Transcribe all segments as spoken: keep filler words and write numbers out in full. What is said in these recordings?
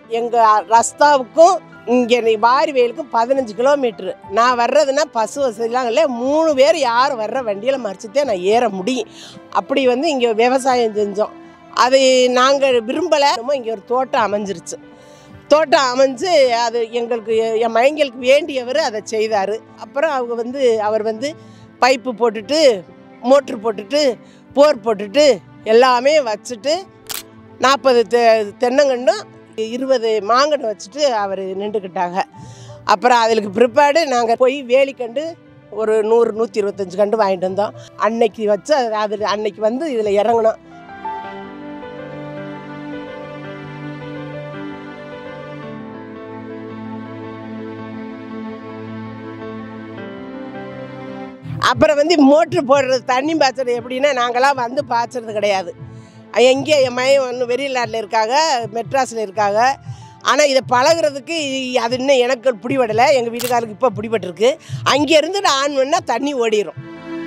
எங்கள் ரஸ்தாவுக்கும் இங்கே வாரி வயலுக்கும் பதினஞ்சு கிலோமீட்ரு. நான் வர்றதுன்னா பசு வசதிலாம் இல்லை. மூணு பேர் யார் வர்ற வண்டியில் மறிச்சுட்டே நான் ஏற முடியும். அப்படி வந்து இங்கே விவசாயம் செஞ்சோம். அது நாங்கள் விரும்பலை. இங்கே ஒரு தோட்டம் அமைஞ்சிருச்சு. தோட்டம் அமைஞ்சு அது எங்களுக்கு என் மைங்களுக்கு வேண்டியவர் அதை செய்தார். அப்புறம் அவங்க வந்து அவர் வந்து பைப்பு போட்டுட்டு மோட்ரு போட்டுட்டு போர் போட்டுட்டு எல்லாமே வச்சுட்டு நாற்பது தெ தென்னங்கன்றும் இருபது மாங்கன்று வச்சுட்டு அவர் நின்றுக்கிட்டாங்க. அப்புறம் அதுக்கு பிற்பாடு நாங்கள் போய் வேலிக்கண்டு ஒரு நூறு நூற்றி இருபத்தஞ்சி கண்டு வாங்கிட்டு வந்தோம். அன்னைக்கு வச்சு அது அன்னைக்கு வந்து இதில் இறங்கினோம். அப்புறம் வந்து மோட்ரு போடுறது தண்ணி பாய்ச்சறது எப்படின்னா நாங்களாம் வந்து பாய்ச்சறது கிடையாது. எங்கே என் மையம் ஒன்று வெளிநாட்டில் இருக்காங்க, மெட்ராஸில் இருக்காங்க. ஆனால் இதை பழகிறதுக்கு அது இன்னும் எனக்கு பிடிபடலை. எங்கள் வீட்டுக்காரருக்கு இப்போ பிடிபட்டுருக்கு. அங்கேருந்து ஆன் பண்ணால் தண்ணி ஓடிடும்.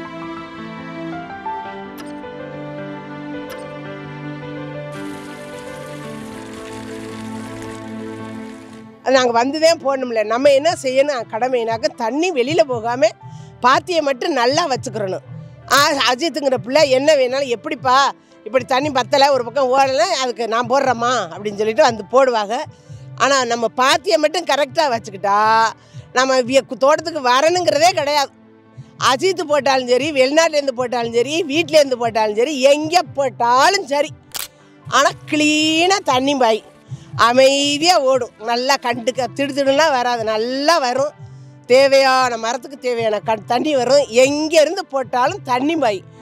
அது நாங்கள் வந்துதான் போடணும்ல. நம்ம என்ன செய்யணும் கடமைனாக்க தண்ணி வெளியில் போகாமல் பாத்தியை மட்டும் நல்லா வச்சுக்கிறணும். ஆ அஜித்துங்கிற பிள்ளை என்ன வேணாலும் எப்படிப்பா இப்படி தண்ணி பத்தலை ஒரு பக்கம் ஓடலை அதுக்கு நான் போடுறேம்மா அப்படின்னு சொல்லிட்டு வந்து போடுவாங்க. ஆனால் நம்ம பாத்தியை மட்டும் கரெக்டாக வச்சுக்கிட்டா நம்ம தோட்டத்துக்கு வரணுங்கிறதே கிடையாது. அஜித்து போட்டாலும் சரி, வெளிநாட்டிலேருந்து போட்டாலும் சரி, வீட்டிலேருந்து போட்டாலும் சரி, எங்கே போட்டாலும் சரி. ஆனால் க்ளீனாக தண்ணி பாய் அமைதியாக ஓடும். நல்லா கண்டுக்க திடுதிடுலாம் வராது, நல்லா வரும். தேவையான மரத்துக்கு தேவையான க தண்ணி வரும். எங்கேருந்து போட்டாலும் தண்ணி பாய்.